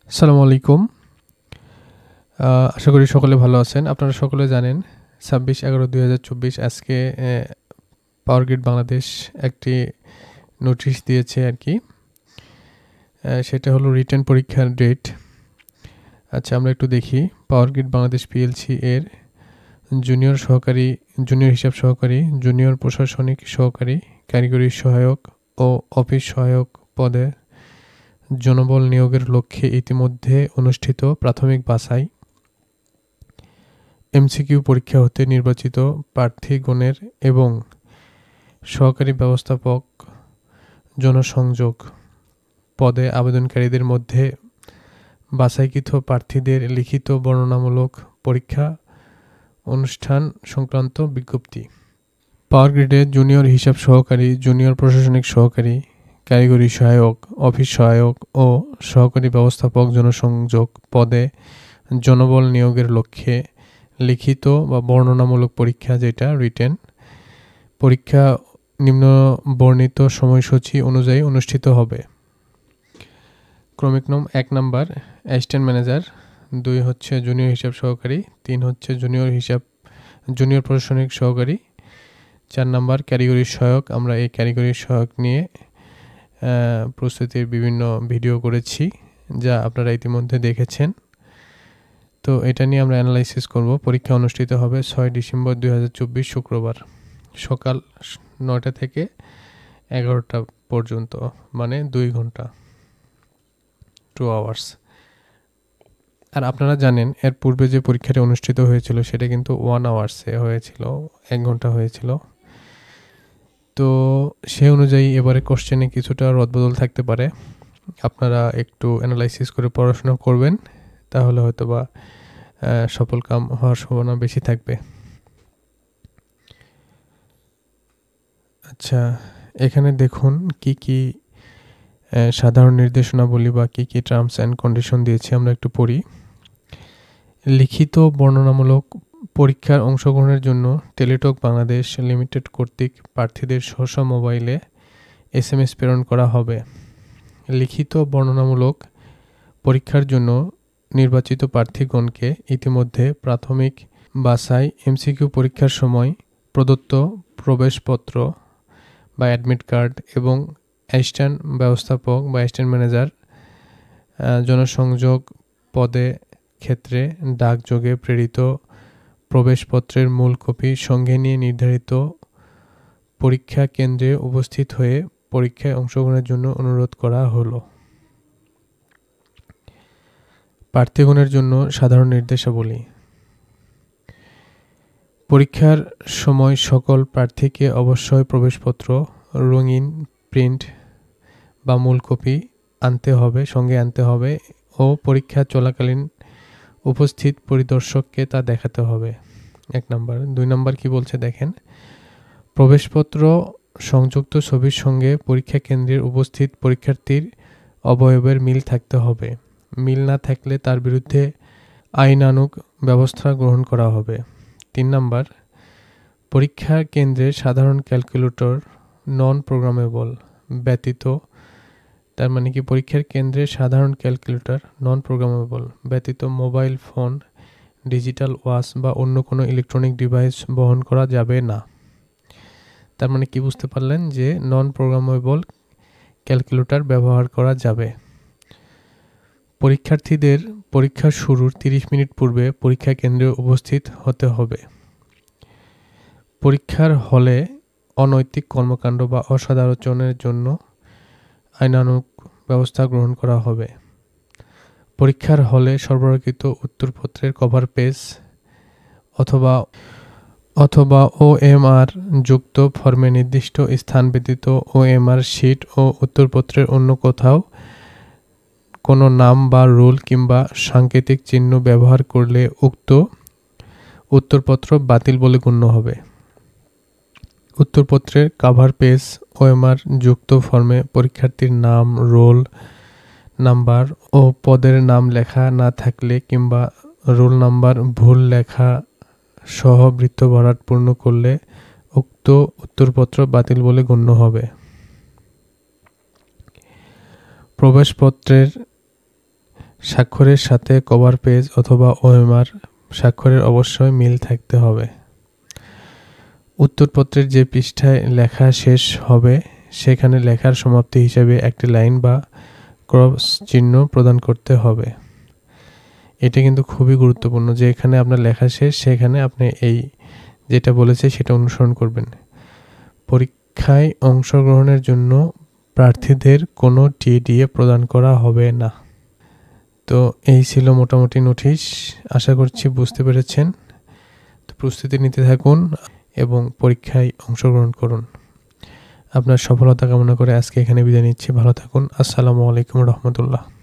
আসসালামু আলাইকুম। আশা করি সকলে ভালো আছেন। আপনারা সকলে জানেন 26/11/2024 আজকে পাওয়ার গ্রিড বাংলাদেশ একটি নোটিশ দিয়েছে আর কি। সেটা হলো রিটেন পরীক্ষার ডেট। আচ্ছা, আমরা একটু দেখি। পাওয়ার গ্রিড বাংলাদেশ পিএলসি এর জুনিয়র হিসাব সহকারী, জুনিয়র প্রশাসনিক সহকারী, কারিগরি সহায়ক ও অফিস সহায়ক পদে জনবল নিয়োগের লক্ষ্যে ইতিমধ্যে অনুষ্ঠিত প্রাথমিক বাছাই এমসিকিউ পরীক্ষা হতে নির্বাচিত প্রার্থীগণের এবং সহকারী ব্যবস্থাপক জনসংযোগ পদে আবেদনকারীদের মধ্যে বাছাইকৃত প্রার্থীদের লিখিত বর্ণনামূলক পরীক্ষা অনুষ্ঠান সংক্রান্ত বিজ্ঞপ্তি। পাওয়ার গ্রিডে জুনিয়র হিসাব সহকারী, জুনিয়র প্রশাসনিক সহকারী, কারিগরি সহায়ক, অফিস সহায়ক ও সহকারী ব্যবস্থাপক জনসংযোগ পদে জনবল নিয়োগের লক্ষ্যে লিখিত বা বর্ণনামূলক পরীক্ষা, যেটা রিটেন পরীক্ষা নিম্ন বর্ণিত সময়সূচি অনুযায়ী অনুষ্ঠিত হবে। ক্রমিক নং 1 নাম্বার অ্যাসিস্ট্যান্ট ম্যানেজার, 2 হচ্ছে জুনিয়র হিসাব সহকারী, 3 হচ্ছে জুনিয়র প্রশাসনিক সহকারী, 4 নাম্বার ক্যারিগরি সহায়ক। আমরা এই ক্যারিগরি সহায়ক নিয়ে প্রস্তুতির বিভিন্ন ভিডিও করেছি, যা আপনারা ইতিমধ্যে দেখেছেন। তো এটা নিয়ে আমরা অ্যানালাইসিস করব। পরীক্ষা অনুষ্ঠিত হবে 6 ডিসেম্বর 2024 শুক্রবার সকাল 9টা থেকে 11টা পর্যন্ত, মানে 2 ঘন্টা, 2 আওয়ার্স। আর আপনারা জানেন এর পূর্বে যে পরীক্ষাটি অনুষ্ঠিত হয়েছিল সেটা কিন্তু 1 আওয়ার্সে হয়েছিল, 1 ঘন্টা হয়েছিল। তো সে অনুযায়ী এবারে কোশ্চেনে কিছুটা রদবদল থাকতে পারে। আপনারা একটু অ্যানালাইসিস করে পড়াশোনা করবেন, তাহলে হয়তো বা সফল কাম হওয়ার সম্ভাবনা বেশি থাকবে। আচ্ছা, এখানে দেখুন কি কি সাধারণ নির্দেশনাবলী বা কি কি টার্মস অ্যান্ড কন্ডিশন দিয়েছে, আমরা একটু পড়ি। লিখিত বর্ণনামূলক পরীক্ষার অংশগ্রহণের জন্য টেলিটক বাংলাদেশ লিমিটেড কর্তৃক প্রার্থীদের স্ব মোবাইলে SMS প্রেরণ করা হবে। লিখিত বর্ণনামূলক পরীক্ষার জন্য নির্বাচিত প্রার্থীগণকে ইতিমধ্যে প্রাথমিক বাছাই MCQ পরীক্ষার সময় প্রদত্ত প্রবেশপত্র বা অ্যাডমিট কার্ড এবং অ্যাসিস্ট্যান্ট ব্যবস্থাপক বা অ্যাসিস্ট্যান্ট ম্যানেজার জনসংযোগ পদে ক্ষেত্রে ডাকযোগে প্রেরিত প্রবেশপত্রের মূল কপি সঙ্গে নিয়ে নির্ধারিত পরীক্ষা কেন্দ্রে উপস্থিত হয়ে পরীক্ষায় অংশগ্রহণের জন্য অনুরোধ করা হলো। প্রার্থীগণের জন্য সাধারণ নির্দেশাবলী। পরীক্ষার সময় সকল প্রার্থীকে অবশ্যই প্রবেশপত্র রঙিন প্রিন্ট বা মূল কপি সঙ্গে আনতে হবে ও পরীক্ষা চলাকালীন উপস্থিত পরিদর্শককে তা দেখাতে হবে। 1 নাম্বার। 2 নাম্বার কি বলছে দেখেন। প্রবেশপত্র সংযুক্ত ছবির সঙ্গে পরীক্ষা কেন্দ্রের উপস্থিত পরীক্ষার্থীর অবয়বের মিল থাকতে হবে। মিল না থাকলে তার বিরুদ্ধে আইনানুগ ব্যবস্থা গ্রহণ করা হবে। 3 নাম্বার। পরীক্ষা কেন্দ্রের সাধারণ ক্যালকুলেটর নন প্রোগ্রামেবল ব্যতীত, তার মানে কি পরীক্ষার কেন্দ্রের সাধারণ ক্যালকুলেটর নন প্রোগ্রামেবল ব্যতীত মোবাইল ফোন, ডিজিটাল ওয়াচ বা অন্য কোনো ইলেকট্রনিক ডিভাইস বহন করা যাবে না। তার মানে কি বুঝতে পারলেন যে নন প্রোগ্রামেবল ক্যালকুলেটর ব্যবহার করা যাবে। পরীক্ষার্থীদের পরীক্ষা শুরুর 30 মিনিট পূর্বে পরীক্ষা কেন্দ্রে উপস্থিত হতে হবে। পরীক্ষার হলে অনৈতিক কর্মকাণ্ড বা অসদাচরণের জন্য আইনানুগ ব্যবস্থা গ্রহণ করা হবে। পরীক্ষার হলে সরবরাহকৃত উত্তরপত্রের কভার পেজ অথবা OMR যুক্ত ফর্মে নির্দিষ্ট স্থান ব্যতীত OMR শিট ও উত্তরপত্রের অন্য কোথাও কোনো নাম বা রুল কিংবা সাংকেতিক চিহ্ন ব্যবহার করলে উক্ত উত্তরপত্র বাতিল বলে গণ্য হবে। উত্তরপত্রের কভার পেজ OMR যুক্ত ফর্মে পরীক্ষার্থীর নাম, রোল নাম্বার ও পদের নাম লেখা না থাকলে কিংবা রোল নাম্বার ভুল লেখা সহ বৃত্ত ভরাট পূর্ণ করলে উক্ত উত্তরপত্র বাতিল বলে গণ্য হবে। প্রবেশপত্রের স্বাক্ষরের সাথে কভার পেজ অথবা ওএমআর স্বাক্ষরের অবশ্যই মিল থাকতে হবে। উত্তরপত্রের যে পৃষ্ঠায় লেখা শেষ হবে সেখানে লেখার সমাপ্তি হিসাবে একটি লাইন বা ক্রস চিহ্ন প্রদান করতে হবে। এটা কিন্তু খুবই গুরুত্বপূর্ণ যে এখানে আপনার লেখা শেষ, সেখানে আপনি এই যেটা বলেছে সেটা অনুসরণ করবেন। পরীক্ষায় অংশগ্রহণের জন্য প্রার্থীদের কোনো টিডিএ প্রদান করা হবে না। তো এই ছিল মোটামুটি নোটিশ। আশা করছি বুঝতে পেরেছেন। তো প্রস্তুতি নিতে থাকুন এবং পরীক্ষায় অংশগ্রহণ করুন। আপনার সফলতা কামনা করে আজকে এখানে বিদায় নিচ্ছি। ভালো থাকুন। আসসালামু আলাইকুম রহমতুল্লাহ।